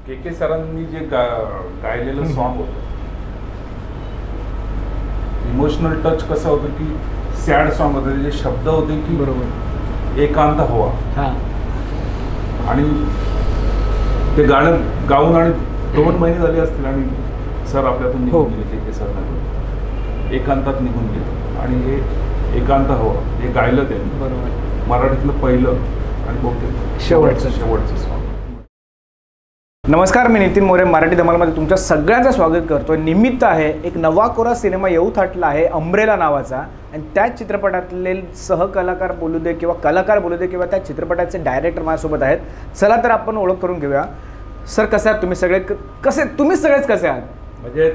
के सरांनी जे गायलेलं सॉन्ग होतं, इमोशनल टच कसं होतं की सॅड सॉन्ग होतं, त्याचे शब्द होते की बरोबर एकांत हवा. हां. आणि ते गाणं गाऊन आणि 2 महिने झाले असतील आणि सर आपल्यातून निघून गेले. के सर एकांतात निघून गेले आणि हे एकांत हवा हे गायलं त्यांनी. बरोबर. मराठीतलं पहिलं आणि बहुतेक शेवटचं सॉन्ग. नमस्कार, मी नितीन मोरे. मराठी धमालमध्ये तुमच्या सगळ्यांचं स्वागत करतोय. निमित्त आहे एक नवा कोरा सिनेमा येऊ थाटला आहे, अंब्रेला नावाचा. आणि त्याच चित्रपटातले सहकलाकार बोलू दे किंवा कलाकार बोलू दे किंवा त्या चित्रपटाचे डायरेक्टर माझ्यासोबत आहेत. चला तर आपण ओळख करून घेऊया. सर, कसे आहात तुम्ही सगळे? तुम्ही सगळेच कसे आहात? म्हणजे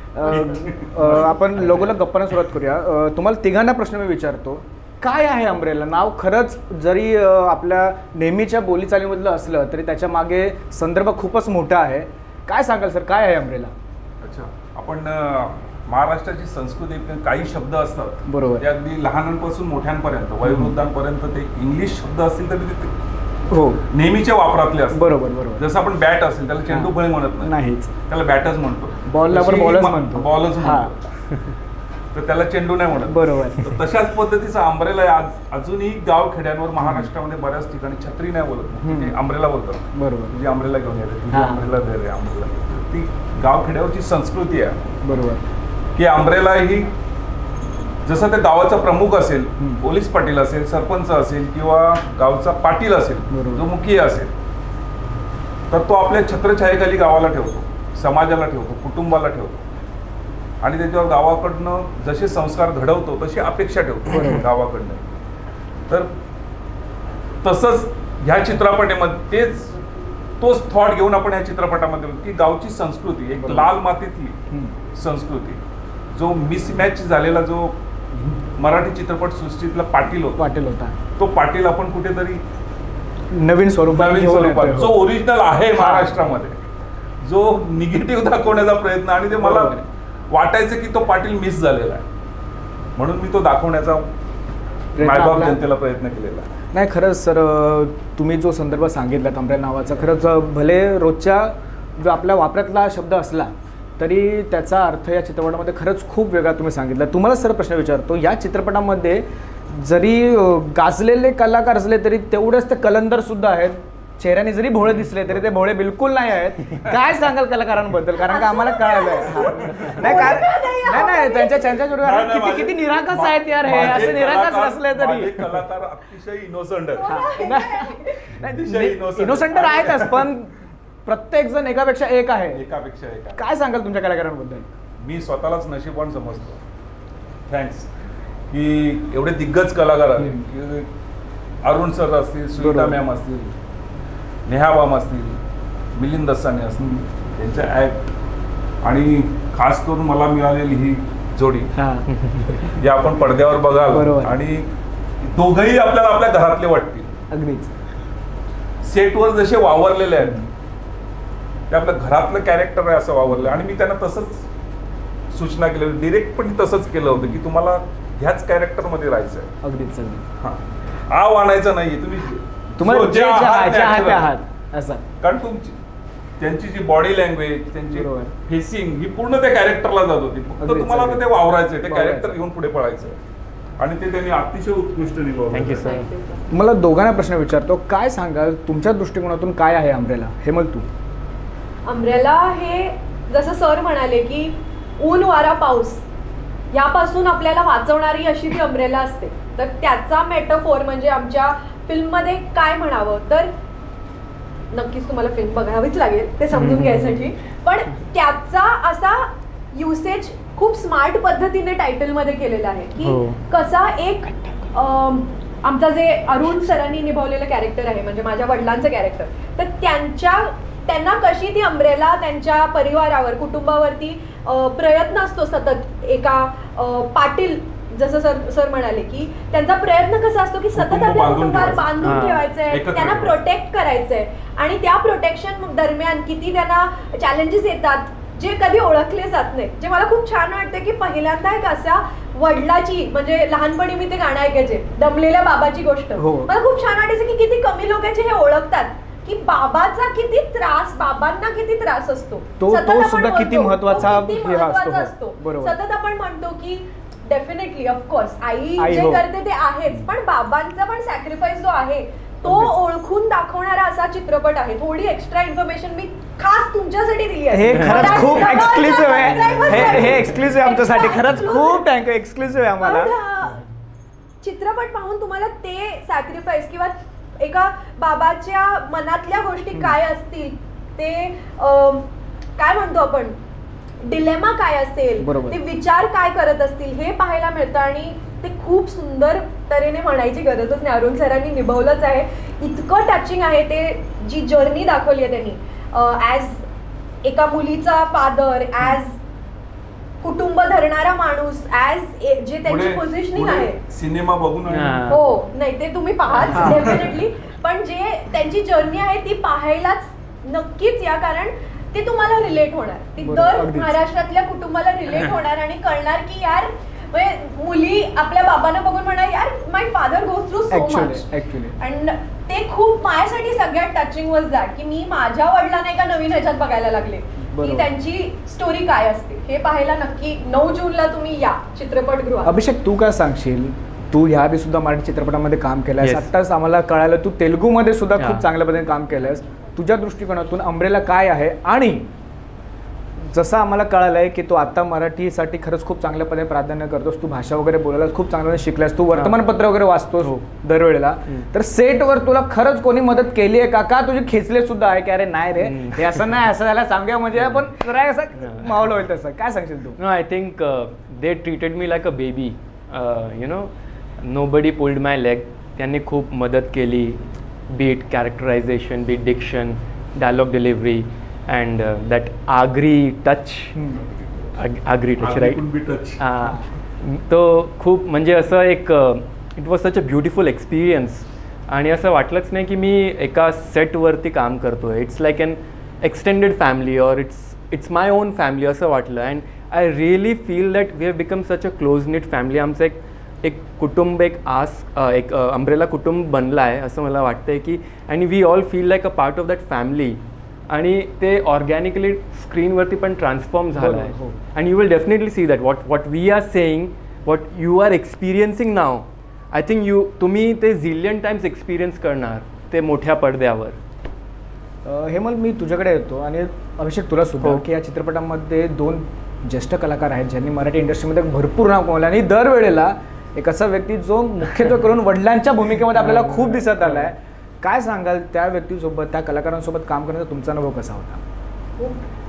आपण लोगोला गप्पांना सुरुवात करूया. तुम्हाला तिघांना प्रश्न मी विचारतो. काय आहे अंब्रेला? नाव खरंच जरी आपल्या नेहमीच्या बोलीचालीमधलं असलं तरी त्याच्या मागे संदर्भ खूपच मोठा आहे. काय सांगाल सर, काय आहे अंब्रेला? अच्छा, आपण महाराष्ट्राची संस्कृती काही शब्द असतात, बरोबर, ते अगदी लहानांपासून मोठ्यांपर्यंत वयोवृद्धांपर्यंत ते इंग्लिश शब्द असतील तरी ते हो नेहमीच्या वापरातले असतात. बरोबर बरोबर. जसं आपण बॅट असेल त्याला चेंडू फळे म्हणत नाहीच, त्याला बॅटच म्हणतो. बॉलला पण बॉलच म्हणतो. बॉलच म्हणतो, तर त्याला चेंडू नाही म्हणत. बरोबर. तशाच पद्धतीचा अंब्रेला अजूनही गाव खेड्यांवर महाराष्ट्रामध्ये बऱ्याच ठिकाणी छत्री नाही बोलत, ते अंब्रेला बोलतात. बरोबर. तुझी अंब्रेला घेऊन येते, तुझी अंब्रेला दे रे अंब्रेला. ती गाव खेड्यावरची संस्कृती आहे. बरोबर. की अंब्रेला ही जसं ते गावाचा प्रमुख असेल, पोलीस पाटील असेल, सरपंच असेल किंवा गावचा पाटील असेल, जो मुखिया असेल, तर तो आपल्या छत्रछायेखाली गावाला ठेवतो, समाजाला ठेवतो, कुटुंबाला ठेवतो आणि त्याच्यावर गावाकडनं जसे संस्कार घडवतो तशी अपेक्षा ठेवतो गावाकडनं. तर तसंच ह्या चित्रपटामध्ये तोच थॉट घेऊन आपण ह्या चित्रपटामध्ये की गावची संस्कृती, एक लाल मातीतली संस्कृती, जो मिसमॅच झालेला जो मराठी चित्रपट सृष्टीतला पाटील होता, तो पाटील आपण कुठेतरी नवीन स्वरूपात, जो ओरिजिनल आहे महाराष्ट्रामध्ये, जो निगेटिव्ह दाखवण्याचा प्रयत्न, आणि ते मला वाटायचं की तो पाटील मिस झालेला आहे, म्हणून मी तो दाखवण्याचा मायबाप जनतेला प्रयत्न केलेला आहे. नाही, खरंच सर, तुम्ही जो संदर्भ सांगितला अंब्रेला नावाचा, खरंच भले रोजच्या जो आपल्या वापरातला शब्द असला तरी त्याचा अर्थ या चित्रपटामध्ये खरंच खूप वेगळा तुम्ही सांगितला. तुम्हाला सर प्रश्न विचारतो, या चित्रपटामध्ये जरी गाजलेले कलाकार असले तरी तेवढेच ते कलंदर सुद्धा आहेत. चेहऱ्याने जरी भोळे दिसले तरी ते भोळे बिलकुल नाही आहेत. काय सांगाल कलाकारांबद्दल? कारण का आम्हाला कळालंय नाही त्यांच्या किती निरागस आहेत यार हे. असे निरागस असले तरी कलाकार अतिशय इनोसंट आहेतच, पण प्रत्येक जण एकापेक्षा एक आहे. काय सांगाल तुमच्या कलाकारांबद्दल? मी स्वतःलाच नशीबवान समजतो. थँक्स की एवढे दिग्गज कलाकार आहेत. अरुण सर असतील, सुनीता मॅम असतील, नेहा बाम असतील, मिलिंद दसानी असतील, त्यांच्या ॲक्ट आणि खास करून मला मिळालेली ही जोडी जी आपण पडद्यावर बघाल आणि दोघंही आपल्याला आपल्या घरातले वाटतील. अगदीच सेटवर जसे वावरलेले आहेत ते आपल्या घरातलं कॅरेक्टर आहे असं वावरलं. आणि मी त्यांना तसंच सूचना केली, डिरेक्ट पण तसंच केलं होतं की तुम्हाला ह्याच कॅरेक्टरमध्ये राहायचं आहे. अगदीच. हां, आव आणायचं नाहीये, तुम्हाला जे आहात असं. कारण तुमची त्यांची जी बॉडी लँग्वेज, त्यांची फेसिंग ही पूर्ण त्या कॅरेक्टरला जात होती. फक्त तुम्हाला ते वावरायचंय, ते कॅरेक्टर घेऊन पुढे पळायचंय आणि ते त्यांनी अतिशय उत्कृष्ट निभावलं. Thank you sir. मला दोघांना प्रश्न विचारतो, काय सांगाल तुमच्या दृष्टिकोनातून काय आहे अंब्रेला? हेमल, तू. अंब्रेला हे जसं सर म्हणाले की ऊन, वारा, पाऊस यापासून आपल्याला वाचवणारी अशी ती अंब्रेला असते. तर त्याचा मेटाफोर म्हणजे आमच्या फिल्ममध्ये काय म्हणावं, तर नक्कीच तुम्हाला फिल्म बघावीच लागेल ते समजून घ्यायसाठी. पण त्याचा असा युसेज खूप स्मार्ट पद्धतीने टायटलमध्ये केलेला आहे की कसा एक आमचा जे अरुण सरांनी निभावलेलं कॅरेक्टर आहे, म्हणजे माझ्या वडिलांचं कॅरेक्टर, तर त्यांना कशी ती अंब्रेला त्यांच्या परिवारावर, कुटुंबावरती प्रयत्न असतो सतत. एका पाटील, जसं सर म्हणाले की त्यांचा प्रयत्न कसा असतो की सतत आपल्या कुटुंबाला बांधून ठेवायचंय, त्यांना प्रोटेक्ट करायचंय. आणि त्या प्रोटेक्शन दरम्यान किती त्यांना चॅलेंजेस येतात जे कधी ओळखले जात नाही. जे मला खूप छान वाटतं की पहिल्यांदा एक असा वडिलाची, म्हणजे लहानपणी मी ते गाणं ऐकायचे, दमलेल्या बाबाची गोष्ट, मला खूप छान वाटायचं की किती कमी लोकांचे हे ओळखतात. की बाबाचा किती त्रास, बाबांना किती त्रास असतो, तो सतत आपण सुद्धा किती म्हणतो, महत्त्वाचा तो किती हे असतो. महत्त्वाचा हो, असतो. बरोबर. सतत आपण म्हणतो की डेफिनेटली ऑफकोर्स आई आई जे हो. करते ते आहेच, पण बाबांचा पण सॅक्रिफाईस जो आहे तो ओळखून दाखवणारा असा चित्रपट आहे. थोडी एक्स्ट्रा इन्फॉर्मेशन मी खास तुमच्यासाठी दिली आहे. हे खरंच मराठी खूप नवाचा एक्सक्लुसिव्ह आहे. subscribers हे एक्सक्लुसिव्ह आमच्यासाठी Extra खरंच exclusive. खूप थँक्यू. एक्सक्लुसिव्ह आहे आम्हाला. पण, चित्रपट पाहून तुम्हाला ते सॅक्रिफाईस किंवा एका बाबाच्या मनातल्या गोष्टी काय असतील, ते काय म्हणतो आपण डिलेमा काय असेल, बरोबर. ते विचार काय करत असतील हे पाहायला मिळतं. आणि ते खूप सुंदर तऱ्हेने म्हणायची गरजच नाही, अरुण सरांनी निभावलंच आहे. इतकं टचिंग आहे ते, जी जर्नी दाखवली आहे त्यांनी ॲज एका मुलीचा फादर, ॲज कुटुंब धरणारा माणूस, ॲज जे त्यांची पोझिशनिंग आहे. सिनेमा बघून हो नाही ते तुम्ही पाहाच डेफिनेटली, पण जे त्यांची जर्नी आहे ती पाहायलाच नक्कीच या, कारण ते तुम्हाला रिलेट होणार, ती बरोबर, दर अगदीच. महाराष्ट्रातल्या कुटुंबाला रिलेट होणार आणि कळणार की यार म्हणजे मुली आपल्या बाबांना बघून म्हणणार यार my father goes through so much. And ते खूप माझ्यासाठी सगळ्यात टचिंग वॉज दॅट की मी माझ्या वडिलांना एका नवीन ह्याच्यात बघायला लागले की त्यांची स्टोरी काय असते. हे पाहायला नक्की 9 जूनला तुम्ही या चित्रपटगृहात. अभिषेक, तू काय सांगशील? तू ह्या आधी सुद्धा मराठी चित्रपटामध्ये काम केलंयस. Yes. आत्ताच आम्हाला कळालं तू तेलुगूमध्ये सुद्धा खूप Yeah. चांगल्या पद्धतीने काम केलंयस. तुझ्या दृष्टिकोनातून अम्ब्रेला काय आहे? आणि जसं आम्हाला कळालं आहे की तू आता मराठीसाठी खरंच खूप चांगल्या पद्धतीने प्राधान्य करतोस, तू भाषा वगैरे बोलायला खूप चांगल्याने शिकलास, तू वर्तमानपत्र वगैरे वाचतोस दरवेळेला, तर सेटवर तुला खरंच कोणी मदत केली आहे का तुझे खेचले सुद्धा आहे की अरे नाही रे हे असं नाही, असं झालं सांगूया म्हणजे आपण जरा असं मावलं होईल तसं, काय सांगशील तू? No, I think they treated me like a baby. You know, nobody pulled my leg. त्यांनी खूप मदत केली, be it characterization, be it diction, dialogue delivery and that Agri touch, Agri touch right. तो खूप म्हणजे असं एक it was such a beautiful experience. आणि असं वाटलंच नाही की मी एका सेटवरती काम करतो आहे. It's like an extended family or it's my own family असं वाटलं. And I really feel that we have become such a close knit family. आमचं एक कुटुंब, एक अम्ब्रेला कुटुंब बनलं आहे असं मला वाटतं आहे की, आणि we all feel like a part of that family. आणि ते ऑर्गॅनिकली स्क्रीनवरती पण ट्रान्सफॉर्म झालं आहे. And you will definitely see that what we are saying, what you are experiencing now, I think तुम्ही ते झिलियन टाइम्स एक्सपिरियन्स करणार ते मोठ्या पडद्यावर. हेमल, मी तुझ्याकडे येतो आणि अभिषेक तुला सुद्धा की या चित्रपटामध्ये 2 ज्येष्ठ कलाकार आहेत ज्यांनी मराठी इंडस्ट्रीमध्ये भरपूर नाव कमवलं, आणि दरवेळेला एक असा व्यक्ती जो मुख्यत्वे करून वडिलांच्या भूमिकेमध्ये आपल्याला खूप दिसत आला आहे. काय सांगाल त्या व्यक्तीसोबत, त्या कलाकारांसोबत काम करण्याचा तुमचा अनुभव कसा होता?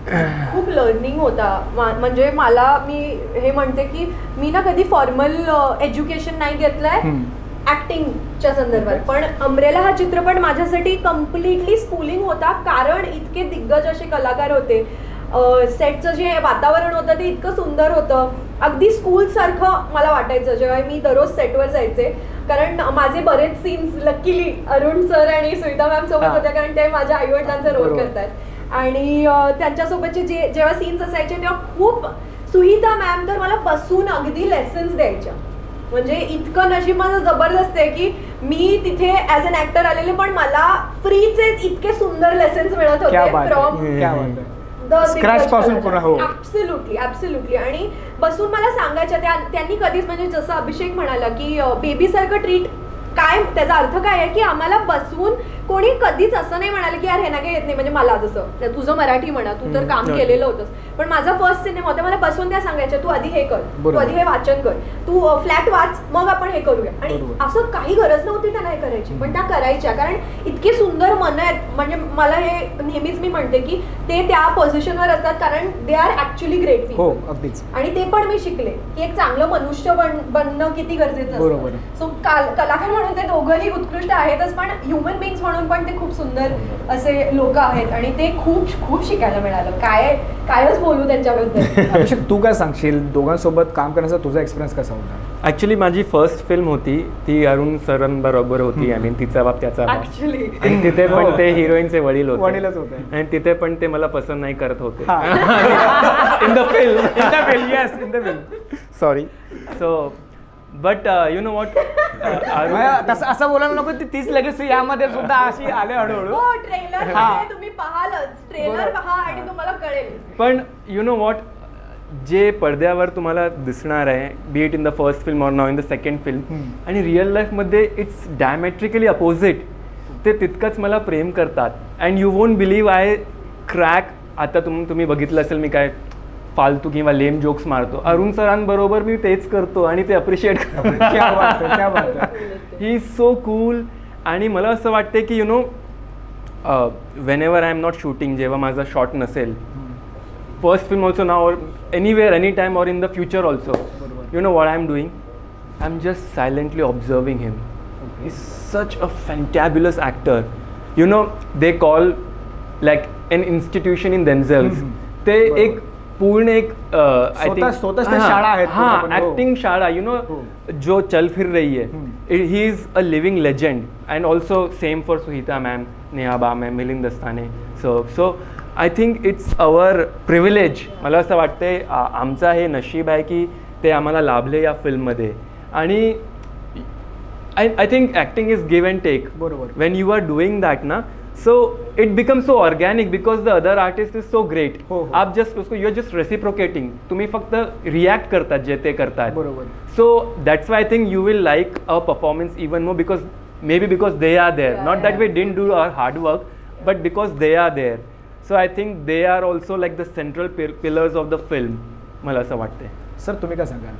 खूप लर्निंग होता. म्हणजे मी हे म्हणते की मी ना कधी फॉर्मल एज्युकेशन नाही घेतलंय ऍक्टिंगच्या संदर्भात, पण अम्ब्रेला हा चित्रपट माझ्यासाठी कम्प्लिटली स्कूलिंग होता, कारण इतके दिग्गज असे कलाकार होते. सेटचं जे वातावरण होतं ते इतकं सुंदर होतं, अगदी स्कूल सारखं मला वाटायचं जेव्हा मी दररोज सेटवर जायचे. कारण माझे बरेच सीन्स लकीली अरुण सर आणि सुविधा मॅम सोबत होत्या, कारण ते माझ्या आईवडिलांचा रोल करतात. आणि त्यांच्यासोबतचे जेव्हा सीन्स असायचे तेव्हा खूप, सुहिता मॅम तर मला बसून अगदी लेसन्स द्यायच्या. म्हणजे इतकं नशीब माझं जबरदस्त आहे की मी तिथे ॲज अन ॲक्टर आलेले, पण मला फ्रीचे इतके सुंदर लेसन्स मिळत होते फ्रॉम स्क्रॅच पासून पूर्ण. हो, ऍब्सोल्युटली. आणि बसून मला सांगायच्या त्यांनी कधीच, म्हणजे जसं अभिषेक म्हणाला की बेबी सारखं ट्रीट, काय त्याचा अर्थ काय आहे की आम्हाला बसवून कोणी कधीच असं नाही म्हणाले की यार हे ना काही येत नाही. म्हणजे मला जसं तुझं मराठी म्हणा, तू तर काम केलेलं होतंस, पण माझा फर्स्ट सिनेमा होता, मला बसून त्या सांगायच्या तू आधी हे कर, तू आधी हे वाचन कर, तू फ्लॅट वाच, मग आपण हे करूया. आणि असं काही गरज नव्हती त्यांना हे करायची, पण त्या करायच्या, कारण इतके सुंदर मन आहेत. म्हणजे मला हे नेहमीच मी म्हणते की ते त्या पोझिशनवर असतात कारण they are actually great people. अगदीच. आणि ते पण मी शिकले की एक चांगलं मनुष्य बनणं किती गरजेचं असतं. सो कलाकार म्हणून ते दोघंही उत्कृष्ट आहेतच, पण ह्युमन बिंग्स म्हणून पण ते खूप सुंदर असे लोक आहेत, आणि ते खूप खूप शिकायला मिळालं. कायच बोलू त्यांच्याबद्दल. अभिषेक, तू काय सांगशील दोघांसोबत काम करण्याचा तुझा एक्सपिरियन्स कसा होता? ॲक्च्युली माझी फर्स्ट फिल्म होती ती अरुण सरांबरोबर होती. आय मीन तिचा बाप त्याचा बाप, ऍक्च्युली. आणि तिथे पण ते हिरोईनचे वडील वडीलच होते, होते. आणि तिथे पण ते मला पसंत नाही करत होते in the film. Yes, in the film. Sorry. So but you know what तसं असं बोलायला नको, तीच लगेच यामध्ये सुद्धा अशी आले हळूहळू. हो, ट्रेलर हा. तुम्ही पाहालच, ट्रेलर पहा आणि तुम्हाला कळेल. पण यू नो वॉट, जे पडद्यावर तुम्हाला दिसणार आहे, be it in the first film or now in the second film, आणि रिअल लाईफमध्ये इट्स डायमेट्रिकली अपोजिट. ते तितकंच मला प्रेम करतात. And you won't believe I crack. आता तुम्ही बघितलं असेल मी काय फालतू किंवा लेम जोक्स मारतो, अरुण सरांबरोबर मी तेच करतो आणि ते अप्रिशिएट करतो. He is so cool. आणि मला असं वाटते की you know whenever I am not shooting, जेव्हा माझा शॉट नसेल, first film also now, or anywhere any time or in the future also, you know what I am doing, I am just silently observing him. He is such a fantabulous actor. You know they call like an institution in themselves. ते एक पूर्ण एक I think शाळा आहेत. हाँ, acting शाळा. You know जो चल फिर रही है, he is a living legend. And also same for Suhita ma'am, Neha बा ma'am, Milind Dastane. So I think it's our privilege. मला असं वाटते आमचं हे नशीब आहे की ते आम्हाला लाभले या फिल्ममध्ये. आणि I think acting is give and take. बरोबर. When you are doing that ना, so it becomes so organic because the other artist is so great. आप just उसको you are just reciprocating. तुम्ही फक्त react करतात जे ते करतात. बरोबर. So that's why I think you will like our performance even more because maybe because they are there. Not that we didn't do our hard work, but because they are there. So I think they are also like the central pillars of the film. मला असं वाटते. Sir तुम्ही काय सांगाल?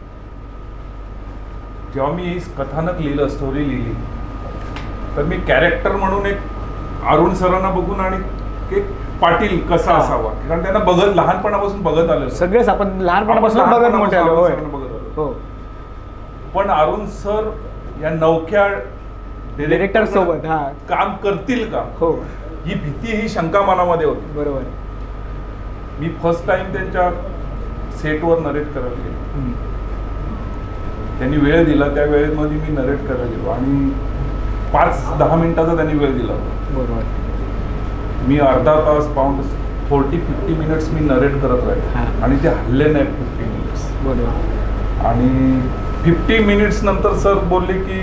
जेव्हा मी कथानक लिहिलं, story लिहिली, तर मी कॅरेक्टर म्हणून एक अरुण सरांना बघून आणि एक पाटील कसा असावा, कारण त्यांना बघत लहानपणापासून बघत आलं. सगळेच आपण लहानपणापासून बघत मोठे आलो. हो. पण अरुण सर या नवख्या डिरेक्टर सोबत काम करतील का, हो, ही भीती, ही शंका मनामध्ये होती. बरोबर. मी फर्स्ट टाइम त्यांच्या सेटवर नरेट करायला गेलो. त्यांनी वेळ दिला, त्या वेळेमध्ये मी नरेट करायला गेलो आणि 5-10 मिनिटाचा त्यांनी वेळ दिला. बरोबर. मी अर्धा तास, पाऊण 40-50 मिनिट्स मी नरेट करत राहिले आणि ते हल्ले नाही 50 मिनिट्स. बरोबर. आणि 50 मिनिट्स नंतर सर बोलले की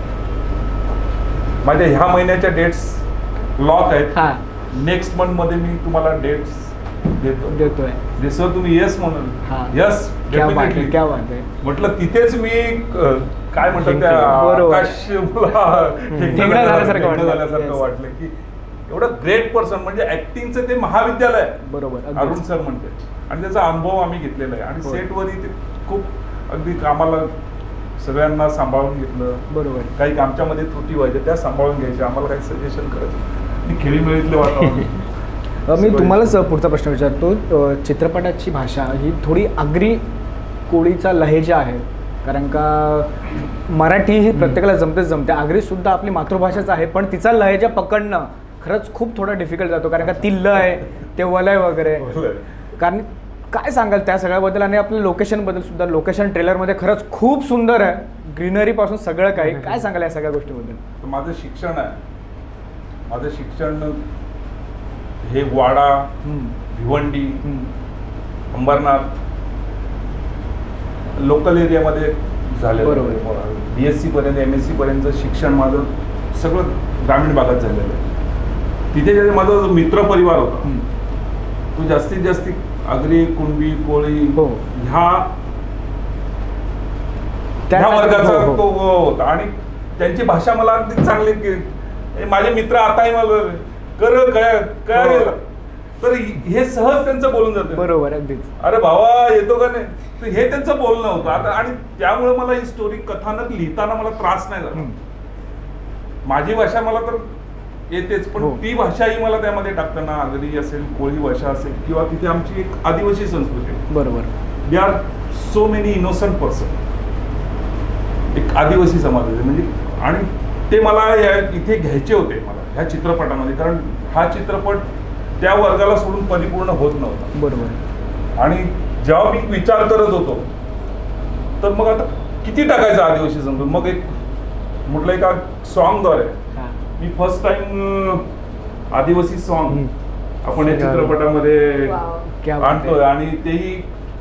माझ्या ह्या महिन्याच्या डेट्स लॉक आहेत, नेक्स्ट मंथ मध्ये मी तुम्हाला डेट्स देतोय. सर तुम्ही येस म्हणाल. Yes, definitely. क्या बात आहे. म्हटलं तिथेच मी काय म्हणतात त्या आकाश झाल्यासारखं वाटलं की एवढं ग्रेट पर्सन, म्हणजे ऍक्टिंगचं ते महाविद्यालय आहे. बरोबर. अरुण सर म्हणते. आणि त्याचा अनुभव आम्ही घेतलेला आहे. आणि सेटवरही ते खूप अगदी आम्हाला सगळ्यांना सांभाळून घेतलं. बरोबर. काही आमच्यामध्ये त्रुटी व्हायच्या त्या सांभाळून घ्यायच्या, आम्हाला काही सजेशन करायचं. मी खेळीमेळीतलं वातावरण. मी तुम्हालाच पुढचा प्रश्न विचारतो. चित्रपटाची भाषा ही थोडी आगरी कोळीचा लहेजा आहे, कारण का मराठी ही प्रत्येकाला जमते. आगरी सुद्धा आपली मातृभाषाच आहे, पण तिचा लहेजा पकडणं खरंच खूप थोडा डिफिकल्ट जातो, कारण का ती लय, ते वलय वगैरे. कारण काय सांगाल त्या सगळ्याबद्दल? आणि आपल्या लोकेशनबद्दल सुद्धा. लोकेशन ट्रेलरमध्ये खरंच खूप सुंदर आहे, ग्रीनरी पासून सगळं काही. काय सांगाल या सगळ्या गोष्टीबद्दल? माझं शिक्षण आहे, माझं शिक्षण हे वाडा, भिवंडी, अंबरनाथ लोकल एरियामध्ये झालेलं. बरोबर. BSc पर्यंत, MSc पर्यंत शिक्षण माझं सगळं ग्रामीण भागात झालेलं आहे. तिथे जे माझा जो मित्र परिवार होता तो जास्तीत जास्त आगरी, कुणबी, कोळी ह्या वर्गाचा तो होता. आणि त्यांची भाषा मला अगदी चांगली, माझे मित्र आताही मला काय गेलं तर हे सहज त्यांचं बोलून जातं. बरोबर. अगदीच. अरे भावा येतो का नाही, तर हे त्यांचं बोलणं होतं. आता आणि त्यामुळे मला ही स्टोरी कथानक लिहिताना मला त्रास नाही झाला. माझी भाषा मला तर येतेच, पण ती भाषाही मला त्यामध्ये टाकताना आगरी असेल, कोळी भाषा असेल, किंवा तिथे आमची एक आदिवासी संस्कृती. बरोबर. They are so many innocent person. एक आदिवासी समाज आहे म्हणजे, आणि ते मला इथे घ्यायचे होते मला ह्या चित्रपटामध्ये, कारण हा चित्रपट त्या वर्गाला सोडून परिपूर्ण होत नव्हता. बरोबर. आणि जेव्हा मी विचार करत होतो तर मग आता किती टाकायचं आदिवासी समजून, मग एक म्हटलं एका सॉन्गद्वारे मी फर्स्ट टाइम आदिवासी सॉन्ग आपण या चित्रपटामध्ये आणतोय. आणि तेही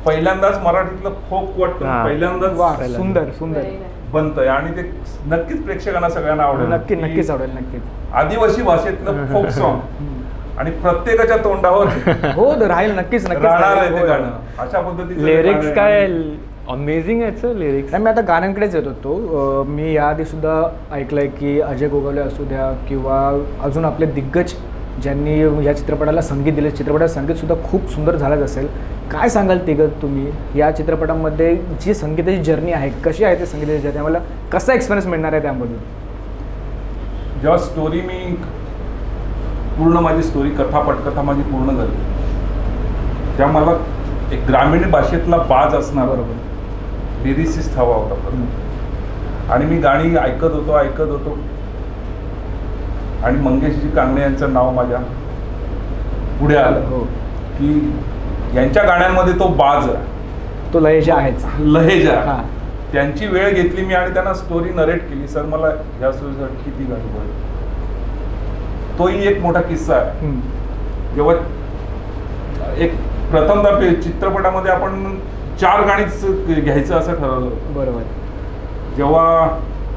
पहिल्यांदाच मराठीतलं फोक वाटतं हा. पहिल्यांदाच वा सुंदर सुंदर बनतंय आणि ते नक्कीच प्रेक्षकांना सगळ्यांना आवडेल. नक्कीच आवडेल नक्कीच. आदिवासी भाषेतलं फोक सॉन्ग आणि प्रत्येकाच्या तोंडावर हो राहील नक्कीच राहणार आहे ते हो. गाणं. अशा पद्धतीचं लिरिक्स गाणं काय आहे. अमेझिंग आहेत सर लिरिक्स. नाही मी आता गाण्यांकडेच येत होतो. मी याआधी सुद्धा ऐकलंय की अजय गोगावले असू द्या किंवा अजून आपले दिग्गज ज्यांनी या चित्रपटाला संगीत दिले, चित्रपटात संगीत सुद्धा खूप सुंदर झालंच असेल. काय सांगाल तिघं तुम्ही या चित्रपटामध्ये जी संगीताची जर्नी आहे, कशी आहे ती संगीताची जर्नी, आम्हाला कसा एक्सपिरियन्स मिळणार आहे त्यामधून? जेव्हा स्टोरी मी पूर्ण माझी स्टोरी पटकथा माझी पूर्ण झाली तेव्हा मला एक ग्रामीण भाषेतला बाज असणार बरोबर लिरिसिस्ट हवा होता परत. आणि मी गाणी ऐकत होतो आणि मंगेशजी कांगणे यांचं नाव माझ्या पुढे आलं हो की यांच्या गाण्यांमध्ये तो बाज आहे, तो लयजा आहेच. लहेजा हां. आहे. त्यांची वेळ घेतली मी आणि त्यांना स्टोरी नरेट केली. सर मला ह्या स्टोरीसाठी किती गाणी पाहिजे. तोही एक मोठा किस्सा आहे. जेव्हा एक प्रथमतः चित्रपटामध्ये आपण 4 गाणीच घ्यायचं असं ठरवलं होतं. बरोबर. जेव्हा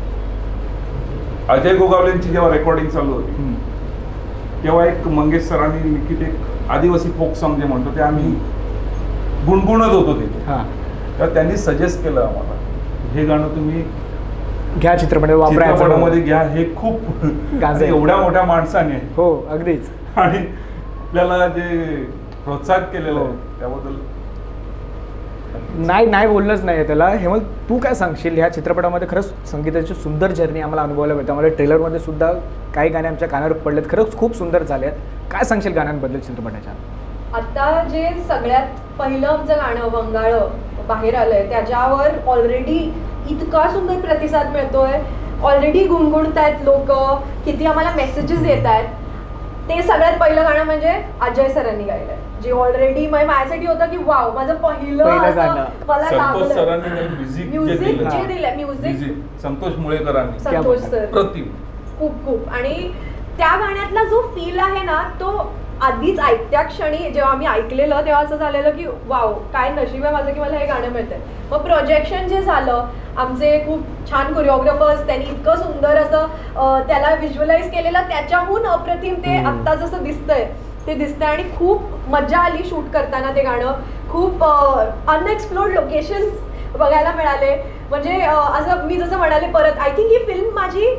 अजय गोगावलेंची जेव्हा रेकॉर्डिंग चालू होती तेव्हा एक मंगेश सरांनी लिखित एक आदिवासी फोक सॉंग जे म्हणतो ते आम्ही गुणगुणत होतो तिथे. हां तर त्यांनी सजेस्ट केलं आम्हाला हे गाणं तुम्ही घ्या चित्रपटामध्ये चित्रपटामध्ये वापरायचं. घ्या. हे खूप गाजलं. एवढ्या मोठ्या माणसाने हो अगदीच. आणि आपल्याला जे प्रोत्साहित केलेलं आहे त्याबद्दल नाही बोललंच नाही त्याला. हेमंत तू काय सांगशील? ह्या चित्रपटामध्ये खरंच संगीताची सुंदर जर्नी आम्हाला अनुभवायला मिळते. आम्हाला ट्रेलरमध्ये सुद्धा काही गाणे आमच्या कानावर पडलेत, खरंच खूप सुंदर झाले आहेत. काय सांगशील गाण्यांबद्दल चित्रपटाच्या? आता जे सगळ्यात पहिलं आमचं गाणं वंगाळ बाहेर आलंय त्याच्यावर ऑलरेडी इतका सुंदर प्रतिसाद मिळतोय. ऑलरेडी गुणगुणतायत लोक, किती आम्हाला मेसेजेस येत आहेत. ते सगळ्यात पहिलं गाणं म्हणजे अजय सरांनी गायलंय, जे ऑलरेडी माझ्यासाठी होतं की वाव माझं पहिलं गाणं. मला संतोष लागलं. सरांनी म्युझिक म्युझिक जे हां. दिलंय म्युझिक संतोष मुळेकरांनी संतोष सर प्रतिम खूप आणि त्या गाण्यातला जो फील आहे ना तो आधीच ऐकत्या क्षणी जेव्हा आम्ही ऐकलेलं तेव्हा असं झालेलं की वाव काय नशीब आहे माझं की मला हे गाणं मिळतंय. मग प्रोजेक्शन जे झालं आमचे खूप छान कोरिओग्राफर्स त्यांनी इतकं सुंदर असं त्याला व्हिज्युअलाइज केलेलं त्याच्याहून अप्रतिम ते आत्ता जसं दिसतंय ते दिसतंय. आणि खूप मजा आली शूट करताना ते गाणं. खूप अनएक्सप्लोर्ड लोकेशन्स बघायला मिळाले. म्हणजे असं मी जसं म्हणाले परत आय थिंक ही फिल्म माझी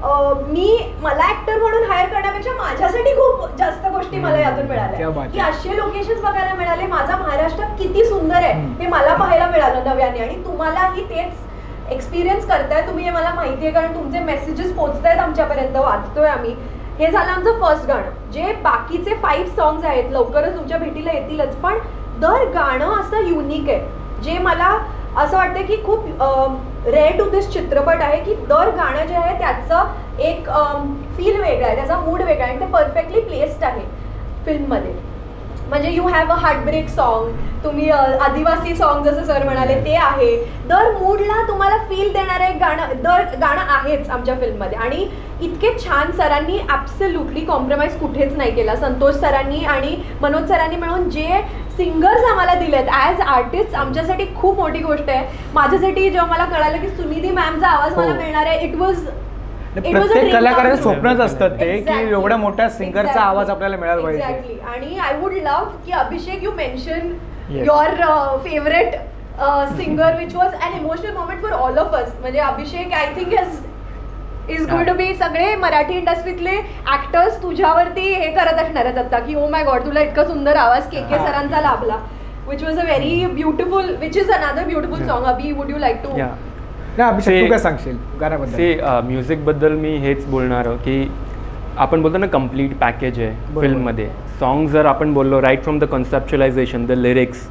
मला ऍक्टर म्हणून हायर करण्यापेक्षा माझ्यासाठी खूप जास्त गोष्टी मला यातून मिळाल्या की असे लोकेशन्स बघायला मिळाले. माझा महाराष्ट्र किती सुंदर आहे हे मला पाहायला मिळालं नव्याने. आणि तुम्हालाही तेच एक्सपिरियन्स करताय तुम्ही, हे मला माहिती आहे कारण तुमचे मेसेजेस पोहोचतायत आमच्यापर्यंत, वाचतोय आम्ही. हे झालं आमचं फर्स्ट गाणं. जे बाकीचे 5 सॉंग्स आहेत लवकरच तुमच्या भेटीला येतीलच, पण दर गाणं असं युनिक आहे जे मला असं वाटतं की खूप रेअर टू दिस चित्रपट आहे की दर गाणं जे आहे त्याचं एक फील वेगळं आहे, त्याचा मूड वेगळा आहे आणि ते परफेक्टली प्लेस्ड आहे फिल्ममध्ये. म्हणजे you have a heartbreak song, तुम्ही आदिवासी सॉन्ग जसं सर म्हणाले ते आहे. दर मूडला तुम्हाला फील देणारं एक गाणं आहेच आमच्या फिल्ममध्ये. आणि इतके छान सरांनी ॲब्सोल्युटली कॉम्प्रोमाइज कुठेच नाही केला. संतोष सरांनी आणि मनोज सरांनी मिळून जे सिंगर्स आम्हाला दिलेत ॲज आर्टिस्ट आमच्यासाठी खूप मोठी गोष्ट आहे. माझ्यासाठी जेव्हा मला कळालं की सुनिधी मॅमचा आवाज मला मिळणार आहे, इट वॉज प्रत्येक कलाकाराचं स्वप्नच असतं ते की एवढ्या मोठ्या सिंगरचा आवाज आपल्याला मिळाला पाहिजे. एक्झॅक्टली. आणि आय वुड लव्ह की Abhishek you mention your favourite singer which was an emotional moment for all of us. म्हणजे Abhishek I think is going to be सगळे मराठी इंडस्ट्रीतले ऍक्टर्स तुझ्यावरती हे करत असणार आहेत आता की ओ माय गॉड तुला इतका सुंदर आवाज के सरांचा लाभला, which was a very beautiful which is another beautiful song. Abhi would you like to? Abhishek तू काय सांगशील गाण्याबद्दल? म्युझिकबद्दल मी हेच बोलणार की आपण बोलतो ना कम्प्लीट पॅकेज आहे फिल्ममध्ये. सॉन्ग जर आपण बोललो right from the conceptualization, the lyrics,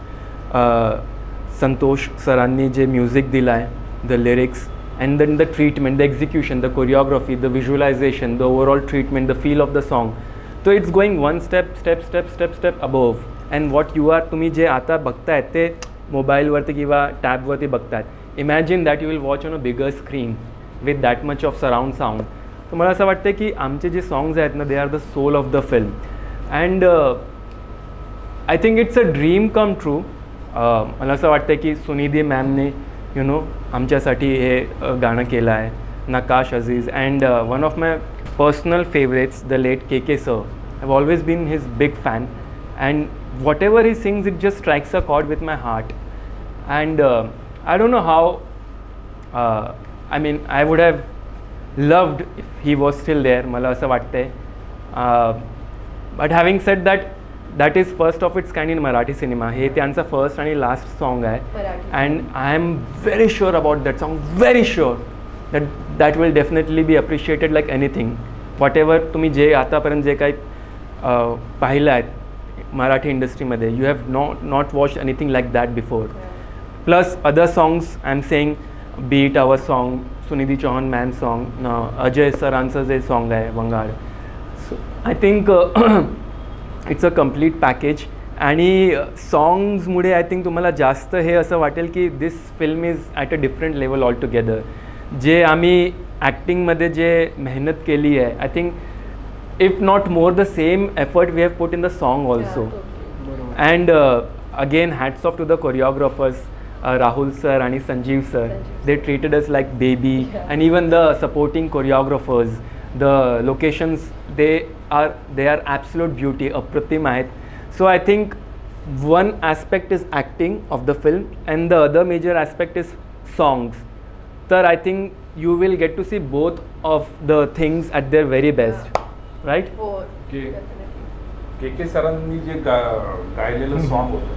Santosh सरांनी जे म्युझिक दिलं आहे, the lyrics and then the treatment, the execution, the choreography, the visualization, the overall treatment, the feel of the song. So it's going one step above. And what you are, तुम्ही जे आता बघतायत ते मोबाईलवरती किंवा टॅबवरती ताय. Imagine that you will watch on a bigger screen with that much of surround sound. तर मला असं वाटतं की आमचे जे songs आहेत ना, they are the soul of the film. And I think it's a dream come true मला असं वाटतं की सुनिधी मॅमने आमच्यासाठी हे गाणं केलं आहे. Nakash Aziz and one of my personal favourites the late K sir. I have always been his big fan and whatever he sings it just strikes a chord with my heart. And I don't know how I mean I would have loved if he was still there, मला असं वाटतंय. But having said that that is first of its kind in Marathi cinema. हे त्यांचं first आणि last song आहे and I am very sure about that song, very sure that will definitely be appreciated like anything. Whatever तुम्ही जे आतापर्यंत जे काही पाहिलं आहेत मराठी इंडस्ट्रीमध्ये, you have not watch anything like that before. Plus other songs I am saying, be it our song, Sunidhi Chauhan ma'am song, Ajay सरांचं जे सॉन्ग आहे वंगाड. So I think it's a complete package. आणि सॉंग्समुळे आय थिंक तुम्हाला जास्त हे असं वाटेल की this film is at a different level altogether. जे आम्ही ॲक्टिंगमध्ये जे मेहनत केली आहे, I think if not more the same effort we have put in the song also. And again hats off to the choreographers, Rahul sir and Sanjeev sir. They treated us like baby. And even the supporting choreographers, the locations, they are absolute beauty, apratim आहेत. So I think one aspect is acting of the film and the other major aspect is songs. So I think you will get to see both of the things at their very best, right? K सरांनी जे गायलेलं song होतं,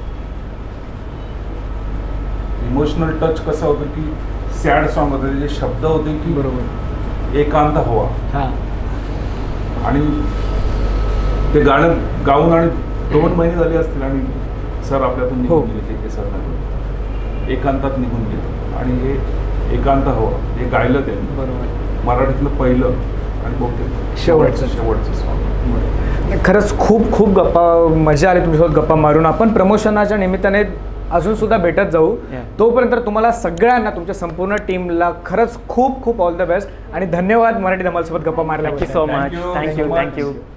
emotional touch कसं होतं की sad song होतं. जे शब्द होते की बरोबर एकांत हवा, हां, आणि ते गाणं गाऊन आणि 2 महिने झाले असतील आणि सर आपल्यातून निघून गेले. के सर एकांतात निघून गेले आणि हे एकांत हवा हे गायलं त्यांनी. बरोबर, मराठीतलं पहिलं आणि बहुतेक शेवटचं सॉन्ग. खरंच खूप खूप मजा आली तुमच्यासोबत गप्पा मारून. आपण प्रमोशनाच्या निमित्ताने अजूनसुद्धा भेटत जाऊ. तोपर्यंत तुम्हाला सगळ्यांना, तुमच्या संपूर्ण टीमला खरंच खूप खूप ऑल द बेस्ट आणि धन्यवाद मराठी धमालसोबत गप्पा मारल्याबद्दल. Thank you so much. थँक्यू.